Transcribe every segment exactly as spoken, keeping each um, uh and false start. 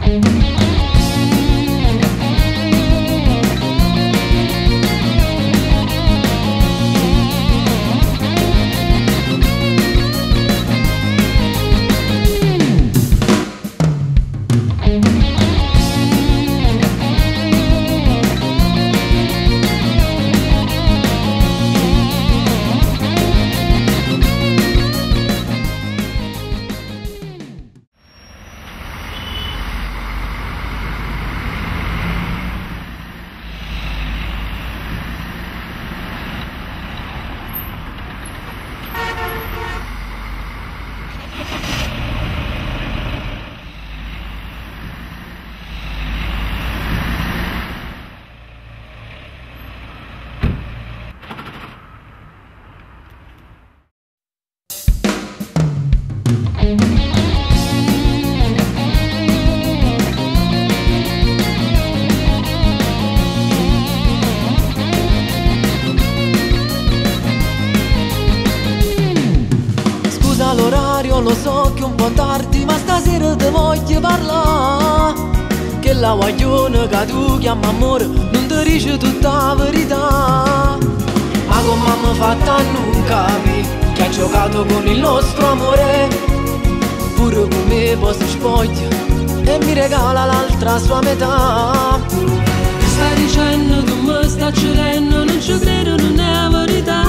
L'orario lo so che è un po' tardi, ma stasera ti voglio parlare. Che la guaglione che tu chiami amore non ti dice tutta la verità. Ma come mamma fatta a non capire che ha giocato con il nostro amore. Pure con me poi si spoglia e mi regala l'altra sua metà. Stai dicendo che mi sta cedendo, non ci credo, non è la verità.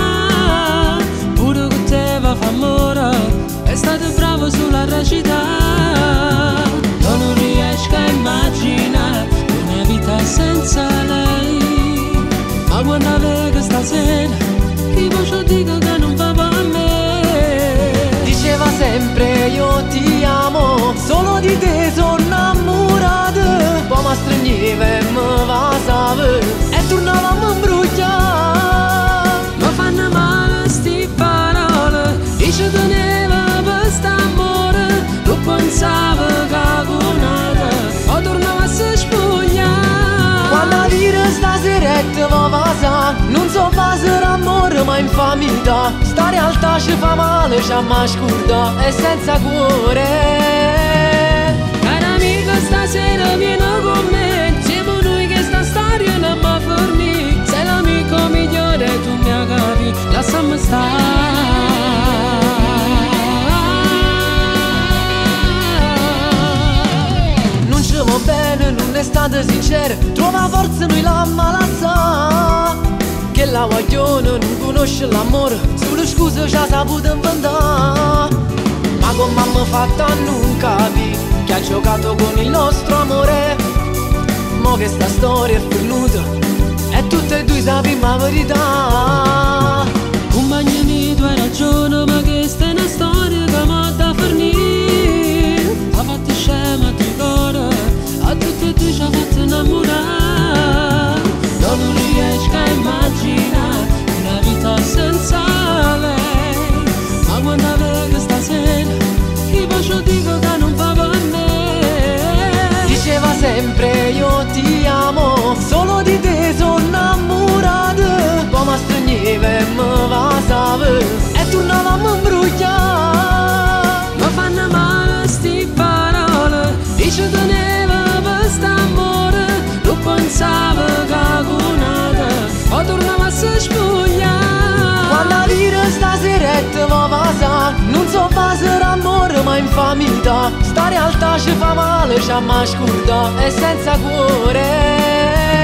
Pure con te va fa amore, è stato bravo sulla recita. Io non riesco a immaginare una vita senza lei. Ma quando vedo stasera, che voce dico che non va per me. Diceva sempre io ti amo, solo di te sono innamorato. Poi mi stringeva e mi vasava e tornavamo a imbrugliare. Ma fanno male sti parole, dice teneva per st'amore. Tu pensavo che con o tornava a se spogliare. Quando dire staseretta va vasa, non so fare amore ma infamità. Sta realtà ci fa male, ci amma scurda e senza cuore. Cara amica stasera vieni con me, siamo noi che sta storia non mi forni. Sei l'amico migliore, tu mi capi, lasciami stare. Non ci va bene, non è stata sincera, trova forza noi la malazza. Che la guaglione non conosce l'amore, sulle scuse ci ha saputo inventare. Ma come mamma fatta a non capire che ha giocato con il nostro amore. Mo che sta storia è finita e tutte e due sappiamo la verità. Compagni miei, tu hai ragione, ma questa è una storia che mi ha da fornire. Ha fatto scema di cuore, a tutte e due ci ha fatto innamorare. Io non riesco a immaginare una vita senza lei. Ma quando vedo stasera, che voce dico che non va per me. Diceva sempre io ti amo, solo di te sono innamorato. Poi mi stringeva e mi vasava e tornavamo a imbrugliare. Ma fanno male sti parole, dice teneva per st'amore. Tu pensavo che con o tornava a se spogliare. Quando dire staseretta va vasa, non so fare amore ma infamità. Sta realtà ci fa male, ci amma scurda e senza cuore.